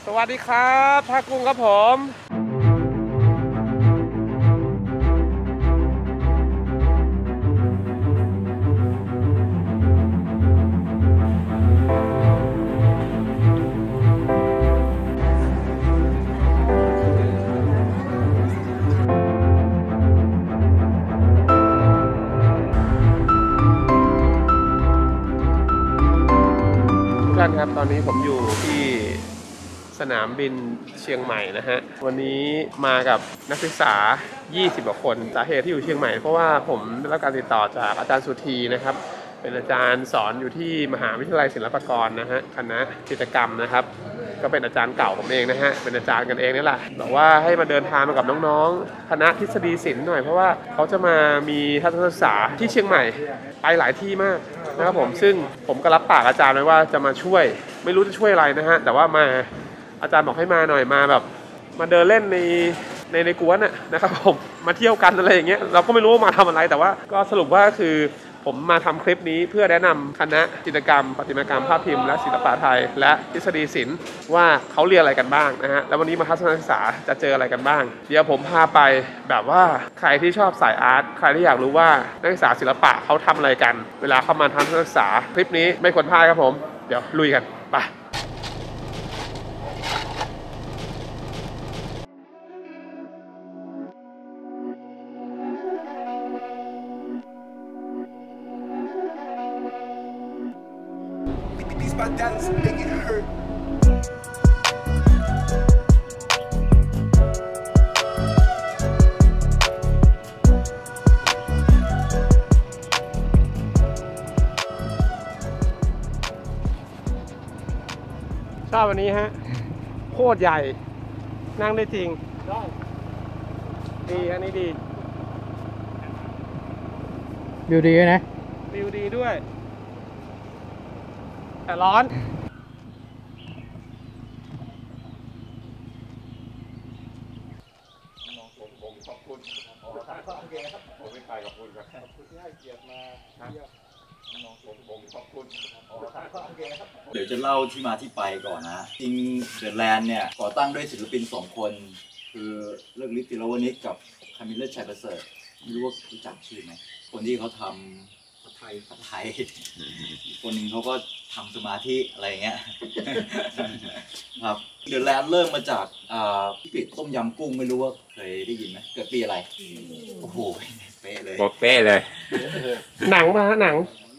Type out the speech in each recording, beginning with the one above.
สวัสดีครับภาคกุ้งครับผมทุกท่านครับตอนนี้ผมอยู่ที่สนามบินเชียงใหม่นะฮะวันนี้มากับนักศึกษา20 กว่าคนสาเหตุที่อยู่เชียงใหม่เพราะว่าผมได้รับการติดต่อจากอาจารย์สุธีนะครับเป็นอาจารย์สอนอยู่ที่มหาวิทยาลัยศิลปากรนะฮะคณะจิตรกรรมนะครับก็เป็นอาจารย์เก่าผมเองนะฮะเป็นอาจารย์กันเองนี่แหละบอกว่าให้มาเดินทางมากับน้องๆคณะทฤษฎีศิลป์หน่อยเพราะว่าเขาจะมามีทัศนศึกษาที่เชียงใหม่ไปหลายที่มากนะครับผมซึ่งผมก็รับปากอาจารย์ไว้ว่าจะมาช่วยไม่รู้จะช่วยอะไรนะฮะแต่ว่ามาอาจารย์บอกให้มาหน่อยมาแบบมาเดินเล่นในกวนนะครับผมมาเที่ยวกันอะไรอย่างเงี้ยเราก็ไม่รู้ว่ามาทำอะไรแต่ว่าก็สรุปว่าคือผมมาทำคลิปนี้เพื่อแนะนำคณะจิตรกรรมประติมากรรมภาพพิมพ์และศิลปะไทยและทฤษฎีศิลป์ว่าเขาเรียนอะไรกันบ้างนะฮะแล้ววันนี้มาทัศนศึกษาจะเจออะไรกันบ้างเดี๋ยวผมพาไปแบบว่าใครที่ชอบสายอาร์ตใครที่อยากรู้ว่านักศึกษาศิลปะเขาทำอะไรกันเวลาเข้ามาทัศนศึกษาคลิปนี้ไม่ควรพลาดครับผมเดี๋ยวลุยกันไปชอบวันนี้ฮะโคตรใหญ่นั่งได้จริงดีอันนี้ดีวิวดีนะวิวดีด้วยแต่ร้อนผมขอบคุณผมไม่ไปกับคุณครับขอบคุณที่ให้เกียรติมาน้องผมขอบคุณเดี๋ยวจะเล่าที่มาที่ไปก่อนนะจริงเดอะแลนด์เนี่ยก่อตั้งด้วยศิลปิน2 คนคือเลิกฤทธิ์ ติรวณิชกับคามิลเลอร์ ชัยประเสริฐไม่รู้ว่ารู้จักชื่อไหมคนที่เขาทำผัดไทยอีกคนหนึ่งเขาก็ทำสมาธิอะไรเงี้ยครับเดอะแลนด์เริ่มมาจากพี่ปิดต้มยำกุ้งไม่รู้ว่าเคยได้ยินไหมเกิดปีอะไรโอ้โหเป๊ะเลยเป๊ะเลยหนังมาหนัง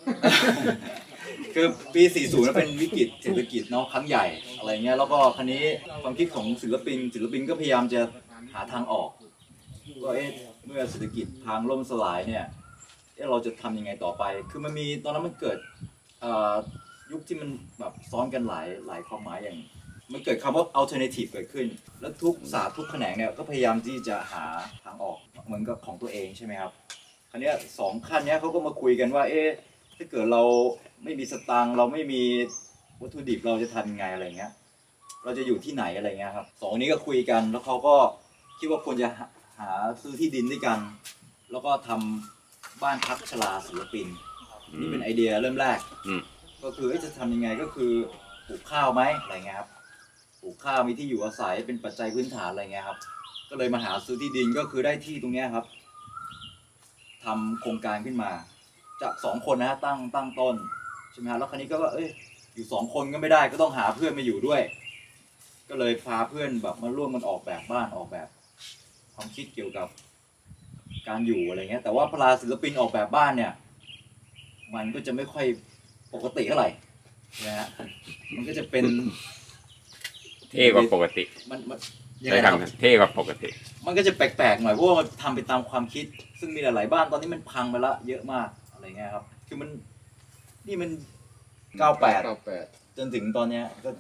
คือปี 40นั้นเป็นวิกฤตเศรษฐกิจเนาะครั้งใหญ่อะไรเงี้ยแล้วก็คราวนี้ความคิดของศิลปินก็พยายามจะหาทางออกก็เมื่อเศรษฐกิจพังล่มสลายเนี่ยเราจะทำยังไงต่อไปคือมันมีตอนนั้นมันเกิดยุคที่มันแบบซ้อนกันหลายความหมายอย่างมันเกิดคำว่า alternative เกิดขึ้นแล้วทุกศาสตร์ทุกแขนงเนี่ยก็พยายามที่จะหาทางออกเหมือนกับของตัวเองใช่ไหมครับคราวนี้2 ขั้นนี้เขาก็มาคุยกันว่าถ้าเกิดเราไม่มีสตางค์เราไม่มีวัตถุดิบเราจะทำยังไงอะไรเงี้ยเราจะอยู่ที่ไหนอะไรเงี้ยครับ2 นี้ก็คุยกันแล้วเขาก็คิดว่าควรจะหาซื้อที่ดินด้วยกันแล้วก็ทำบ้านพักชราศิลปินนี่เป็นไอเดียเริ่มแรกก็คือจะทำยังไงก็คือปลูกข้าวไหมอะไรเงี้ยครับปลูกข้าวมีที่อยู่อาศัยเป็นปัจจัยพื้นฐานอะไรเงี้ยครับก็เลยมาหาซื้อที่ดินก็คือได้ที่ตรงนี้ครับทำโครงการขึ้นมาจาก2 คนนะตั้งต้นใช่ไหมครับแล้วคราวนี้ก็ว่าอยู่2 คนก็ไม่ได้ก็ต้องหาเพื่อนมาอยู่ด้วยก็เลยพาเพื่อนแบบมาร่วมกันออกแบบบ้านออกแบบความคิดเกี่ยวกับการอยู่อะไรเงี้ยแต่ว่าพลาศิลปินออกแบบบ้านเนี่ยมันก็จะไม่ค่อยปกติเท่าไหร่นะฮะมันก็จะเป็นเท่กว่าปกติมันใช่ครับเท่กว่าปกติมันก็จะแปลกๆหน่อยเพราะว่ามันทำไปตามความคิดซึ่งมีหลายๆบ้านตอนนี้มันพังไปละเยอะมากอะไรเงี้ยครับคือมันนี่มัน98จนถึงตอนนี้ก็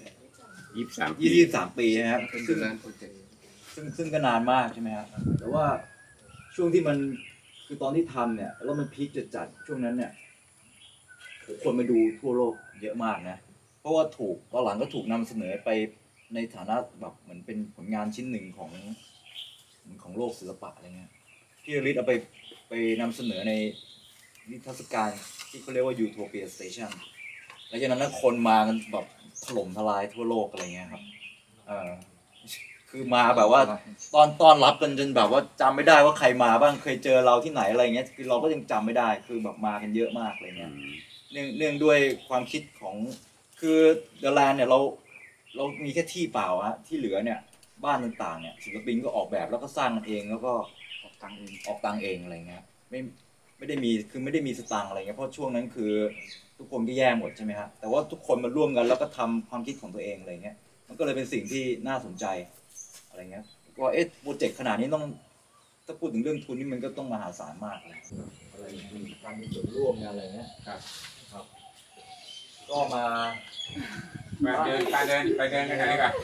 23 ปีนะครับซึ่งก็นานมากใช่ไหมครับแต่ว่าช่วงที่มันคือตอนที่ทำเนี่ยแล้วมันพีคจัดช่วงนั้นเนี่ยคนมาดูทั่วโลกเยอะมากนะเพราะว่าตอนหลังก็ถูกนำเสนอไปในฐานะแบบเหมือนเป็นผลงานชิ้นหนึ่งของโลกศิลปะอะไรเงี้ยพี่ฤทธิ์เอาไปนำเสนอในนิทรรศการที่เขาเรียกว่า Utopia Station แล้วจากนั้นคนมากันแบบถล่มทลายทั่วโลกอะไรเงี้ยครับคือมาแบบว่าต้อนรับกันจนแบบว่าจำไม่ได้ว่าใครมาบ้างเคยเจอเราที่ไหนอะไรเงี้ยคือเราก็ยังจำไม่ได้คือแบบมากันเยอะมากอะไรเงี้ยเนื่องด้วยความคิดของคือเดอะแลนด์เนี่ยเรามีแค่ที่เปล่าฮะที่เหลือเนี่ยบ้านต่างๆเนี่ยศิลปินก็ออกแบบแล้วก็สร้างกันเองแล้วก็ออกตังค์เองอะไรเงี้ยไม่ได้มีสตางค์อะไรเงี้ยเพราะช่วงนั้นคือทุกคนก็แย่หมดใช่ไหมฮะแต่ว่าทุกคนมาร่วมกันแล้วก็ทำความคิดของตัวเองอะไรเงี้ยมันก็เลยเป็นสิ่งที่น่าสนใจอะไรเงี้ยว่าโปรเจกต์ขนาดนี้ต้องถ้าพูดถึงเรื่องทุนนี่มันก็ต้องมหาศาลมากเลยอะไรการมีส่วนร่วมกันอะไรเงี้ยครับก็มาไปเดินกันไหนดีกว่า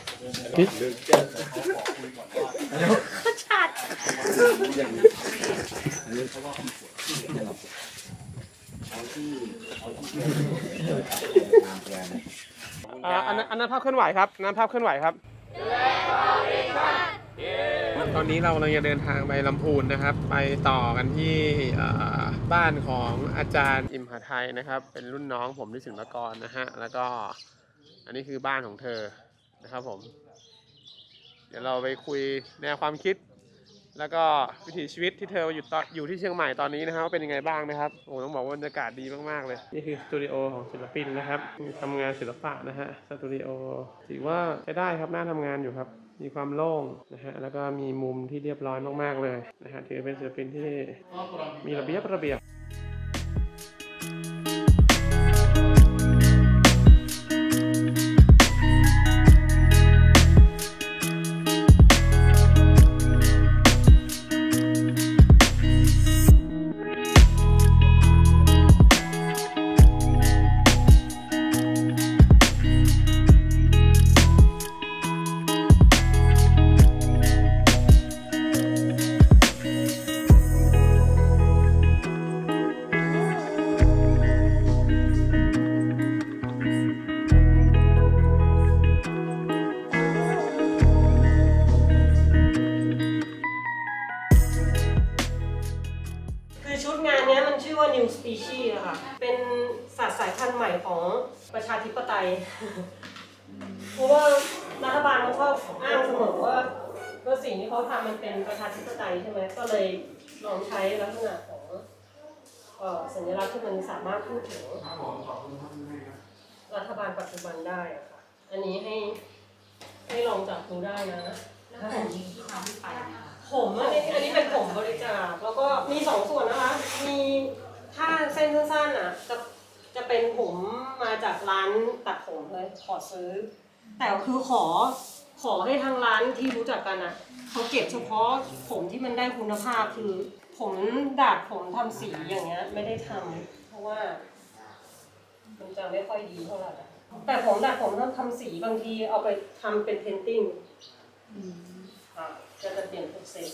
อันนั้นภาพเคลื่อนไหวครับภาพเคลื่อนไหวครับตอนนี้เรากำลังจะเดินทางไปลำพูนนะครับไปต่อกันที่บ้านของอาจารย์อิมหาไทยนะครับเป็นรุ่นน้องผมที่ศิลปากรนะฮะแล้วก็อันนี้คือบ้านของเธอนะครับผมเดี๋ยวเราไปคุยแนวความคิดแล้วก็วิถีชีวิตที่เธออยู่ที่เชียงใหม่ตอนนี้นะครับเป็นยังไงบ้างนะครับโอ้ต้องบอกว่าบรรยากาศดีมากๆเลยนี่คือสตูดิโอของศิลปินนะครับทำงานศิลปะนะฮะสตูดิโอถือว่าใช้ได้ครับน่าทำงานอยู่ครับมีความโล่งนะฮะแล้วก็มีมุมที่เรียบร้อยมากๆเลยนะฮะถือเป็นศิลปินที่มีระเบียบชุดงานนี้มันชื่อว่า New Species อะค่ะเป็นสัตว์สายพันธุ์ใหม่ของประชาธิปไตย เพราะว่ารัฐบาลมันชอบอ้างเสมอว่าสิ่งที่เขาทำมันเป็นประชาธิปไตยใช่ไหมก็เลยลองใช้ลักษณะของสัญลักษณ์ที่มันสามารถพูดถึงรัฐบาลปัจจุบันได้อะค่ะอันนี้ให้ลองจับดูได้นะผมอันนี้เป็นผมบริจาคแล้วก็มี2 ส่วนนะคะมีถ้าเส้นสั้นๆอ่ะจะเป็นผมมาจากร้านตัดผมเลยขอซื้อแต่คือขอให้ทางร้านที่รู้จักกันอ่ะเขาเก็บเฉพาะผมที่มันได้คุณภาพคือผมดาดผมทำสีอย่างเงี้ยไม่ได้ทำเพราะว่ามันจะไม่ค่อยดีเท่าไหร่แต่ผมดาดผมทำสีบางทีเอาไปทำเป็นเพนติ้งจะเปลี่ยนโปรเซส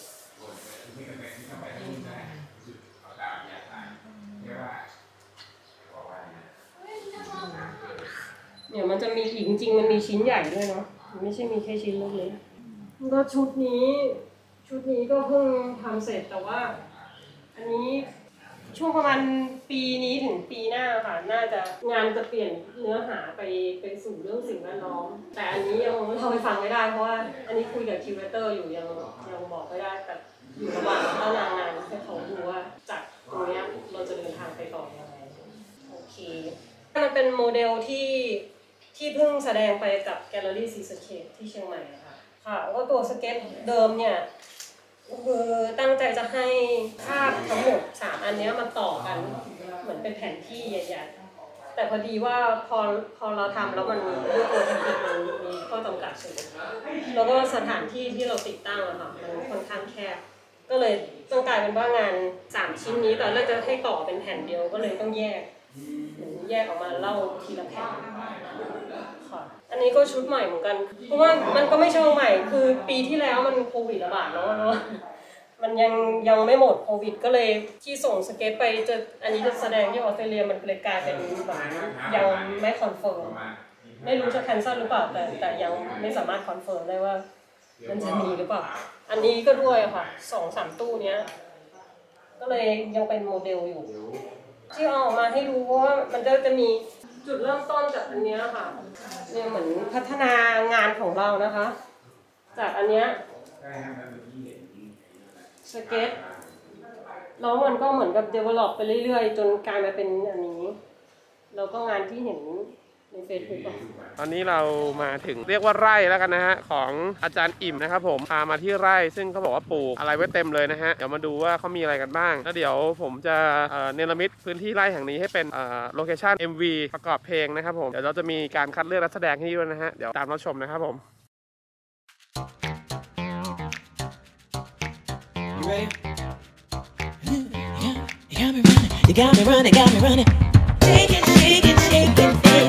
เนี่ยมันจะมีอีกจริงๆมันมีชิ้นใหญ่ด้วยเนาะไม่ใช่มีแค่ชิ้นเล็กๆก็ชุดนี้ก็เพิ่งทำเสร็จแต่ว่าอันนี้ช่วงประมาณปีนี้ถึงปีหน้าค่ะน่าจะงานจะเปลี่ยนเนื้อหาไปสู่เรื่องสิ่งแวดล้อมแต่อันนี้ยังเล่าให้ฟังไม่ได้เพราะว่าอันนี้คุยกับคิวเรเตอร์อยู่ยังบอกไม่ได้แต่อยู่ระหว่างเล่านางานให้เขาดูว่าจากตรงนี้เราจะเดินทางไปต่อยังไงโอเคมันเป็นโมเดลที่เพิ่งแสดงไปกับแกลเลอรี่ซีสเคปที่เชียงใหม่ค่ะแล้วตัวสเก็ตเดิมเนี่ยคือตั้งใจจะให้ภาพทั้งหมด3 อันนี้มาต่อกันเหมือนเป็นแผนที่ใหญ่ๆแต่พอดีว่าพอเราทำแล้วมันด้วยตัวเทคนิคมันมีข้อจำกัดสูงแล้วก็สถานที่ที่เราติดตั้งอะค่ะมันค่อนข้างแคบก็เลยต้องกลายเป็นว่างาน3 ชิ้นนี้แต่เราจะให้ต่อเป็นแผ่นเดียวก็เลยต้องแยกออกมาเล่าทีละแผ่นค่ะอันนี้ก็ชุดใหม่เหมือนกันเพราะว่ามันก็ไม่เชิงใหม่คือปีที่แล้วมันโควิดระบาดเนาะมันยังไม่หมดโควิดก็เลยที่ส่งสเก็ตไปอันนี้จะแสดงที่ออสเตรเลียมันเลยกลายเป็นแบบยังไม่คอนเฟิร์มไม่รู้จะแคนเซิลหรือเปล่าแต่ยังไม่สามารถคอนเฟิร์มได้ว่ามันจะมีหรือเปล่าอันนี้ก็ด้วยค่ะ2-3 ตู้เนี้ยก็เลยยังเป็นโมเดลอยู่ที่เอาออกมาให้ดูเพราะว่ามันก็จะมีจุดเริ่มต้นจากอันเนี้ยค่ะเนี่ยเหมือนพัฒนางานของเรานะคะ จากอันเนี้ยสเก็ตแล้วมันก็เหมือนกับ develop ไปเรื่อยๆจนกลายมาเป็นอันนี้แล้วก็งานที่เห็นใน Facebook ตอนนี้เรามาถึงเรียกว่าไร่แล้วกันนะฮะของอาจารย์อิ่มนะครับผมพามาที่ไร่ซึ่งเขาบอกว่าปลูกอะไรไว้เต็มเลยนะฮะเดี๋ยวมาดูว่าเขามีอะไรกันบ้างแล้วเดี๋ยวผมจะเนรมิตพื้นที่ไร่แห่งนี้ให้เป็นโลเคชั่น MV ประกอบเพลงนะครับผมเดี๋ยวเราจะมีการคัดเลือกนักแสดงที่นี่ด้วยนะฮะเดี๋ยวตามรับชมนะครับผม You got me running, got me running. Shake it, shake it, shake it, baby.